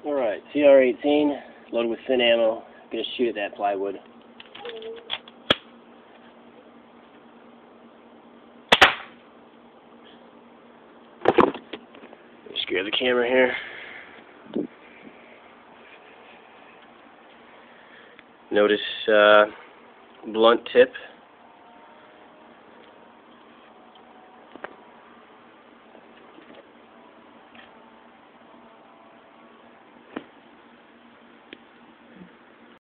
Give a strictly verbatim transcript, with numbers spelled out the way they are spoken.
Alright, T R eighteen, loaded with thin ammo. Gonna shoot at that plywood. Just grab the camera here. Notice uh, blunt tip.